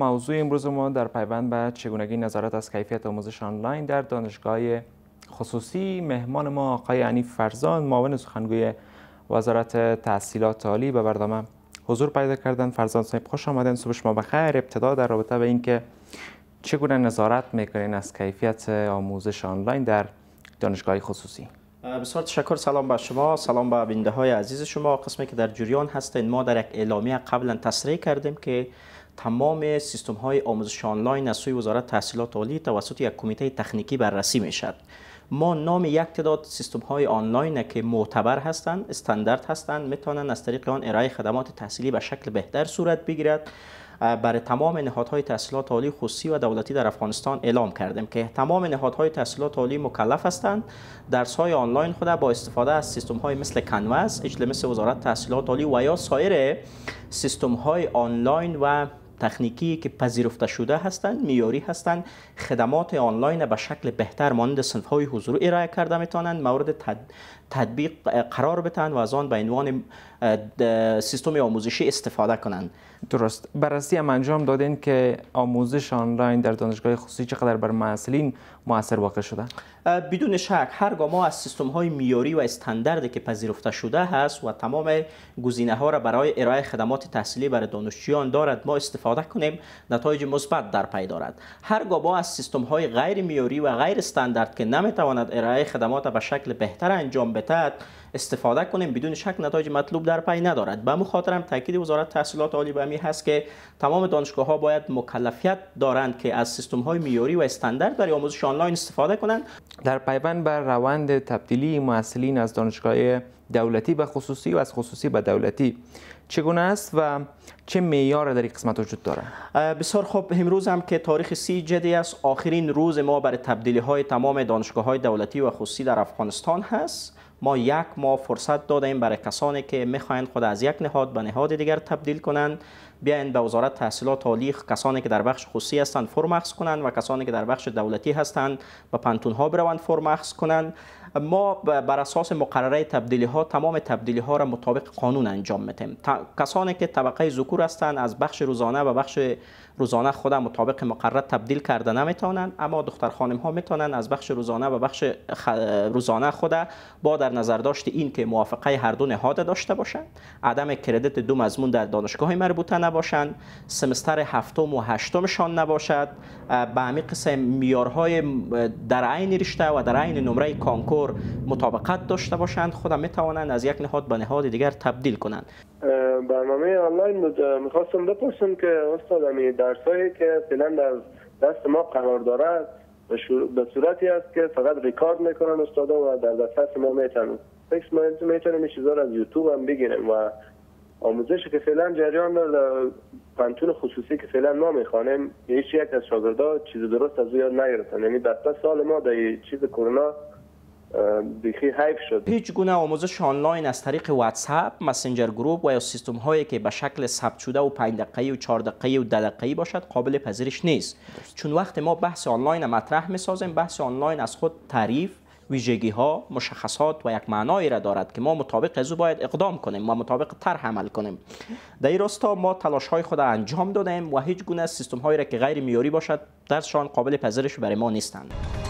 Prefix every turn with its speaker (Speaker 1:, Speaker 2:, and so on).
Speaker 1: موضوع امروز ما در پیوند به چگونگی نظارت از کیفیت آموزش آنلاین در دانشگاه خصوصی. مهمان ما آقای حنیف فرزان، معاون سخنگوی وزارت تحصیلات عالی، به برنامه حضور پیدا کردن. فرزان صاحب خوش آمدین، صبح شما بخیر. ابتدا در رابطه به اینکه چگونه نظارت میکنین از کیفیت آموزش آنلاین در دانشگاه خصوصی؟
Speaker 2: بسیار تشکر. سلام به شما، سلام به بیننده های عزیز شما. قسمی که در جریان هستین، ما در یک اعلامیه قبلا تصریح کردیم که تمام سیستم های آموزش آنلاین از سوی وزارت تحصیلات عالی توسط یک کمیته تکنیکی بررسی میشد. ما نام یک تعداد سیستم های آنلاین که معتبر هستند، استاندارد هستند، میتونن از طریق آن ارائه خدمات تحصیلی به شکل بهتر صورت بگیرد. برای تمام نهادهای تحصیلات عالی خصوصی و دولتی در افغانستان اعلام کردیم که تمام نهادهای تحصیلات عالی مکلف هستند درس‌های آنلاین خود با استفاده از سیستم‌های مثل کنوس، مثل وزارت تحصیلات عالی و یا سایر سیستم‌های آنلاین و تکنیکی که پذیرفته شده هستند، معیاری هستند، خدمات آنلاین به شکل بهتر مانند صنف‌های حضوری ارائه کرده میتونند، مورد تطبیق قرار بدن و از آن به عنوان سیستم آموزشی استفاده کنند.
Speaker 1: درست. بررسی هم انجام دادین که آموزش آنلاین در دانشگاه خصوصی چقدر بر معلولین مؤثر واقع شده؟
Speaker 2: بدون شک هرگاه ما از سیستم های معیاری و استانداردی که پذیرفته شده هست و تمام گزینه ها را برای ارائه خدمات تحصیلی برای دانشجویان دارد ما استفاده کنیم، نتایج مثبت در پی دارد. هرگاه ما از سیستم های غیر معیاری و غیر استاندارد که نمیتواند ارائه خدمات به شکل بهتر انجام بدهد استفاده کنیم، بدون شک نتایج مطلوب در پی ندارد. به مخاطر هم تاکید وزارت تحصیلات عالی به این هست که تمام دانشگاه ها باید مکلفیت دارند که از سیستم های معیاری و استاندارد برای آموزش آنلاین استفاده کنند.
Speaker 1: در پیوند بر روند تبدیلی محصلین از دانشگاه دولتی به خصوصی و از خصوصی به دولتی چگونه است و چه معیار در این قسمت وجود دارد؟
Speaker 2: بسیار خوب. امروز هم که تاریخ 30 جدی است، آخرین روز ما برای تبدیلی های تمام دانشگاه های دولتی و خصوصی در افغانستان هست. ما یک ماه فرصت دادیم برای کسانی که میخواین خود از یک نهاد به نهاد دیگر تبدیل کنند، بیاین به وزارت تحصیلات عالی، کسانی که در بخش خصوصی هستند فرم اخذ کنند و کسانی که در بخش دولتی هستند به پانتون ها بروند فرم اخذ کنند. ما بر اساس مقرره تبدیلی ها تمام تبدیلی ها را مطابق قانون انجام میدیم. کسانی که طبقه ذکور هستند از بخش روزانه و بخش روزانه خود مطابق مقرره تبدیل کرده نمیتونن، اما دختر خانم ها میتونن از بخش روزانه و بخش روزانه خود با در نظر داشت این که موافقه هر دو نهاد داشته باشند، عدم کردیت دو مضمون در دانشگاه مربوطه نباشند، سمستر هفتم و هشتمشان نباشد، به همین قسم معیارهای در عین رشته و در عین نمره کانکور مطابقت داشته باشند، خود میتوانند از یک نهاد به نهاد دیگر تبدیل کنند.
Speaker 3: برنامه آنلاین میخواستم بپرسم که استاد امی درسایی که فعلا در دست ما قرار دارد به صورتی است که فقط ریکارد میکنن استادا و در دسترس ما میتونن میتونیم این چیزا رو از یوتیوب هم بگیریم و آموزشی که فعلا جریان در پانتون خصوصی که فعلا ما میخوانیم هیچ یک از شاگردا چیز درست از یاد نگرفتن، یعنی در سال ما در چیز کرونا بیخی حیف شد.
Speaker 2: هیچ گونه آموزش آنلاین از طریق واتساپ، مسنجر گروپ و یا سیستم هایی که به شکل ثبت شده و 5 دقیقه‌ای و 4 دقیقه‌ای و 10 دقیقه‌ای باشد قابل پذیرش نیست. چون وقتی ما بحث آنلاین مطرح می‌سازیم، بحث آنلاین از خود تعریف، ویژگی ها، مشخصات و یک معنایی را دارد که ما مطابق از او باید اقدام کنیم و مطابق طرح عمل کنیم. در این راستا ما تلاش های خود انجام دادیم و هیچ گونه سیستم هایی را که غیر معیاری باشد درشان قابل پذیرش برای ما نیستند.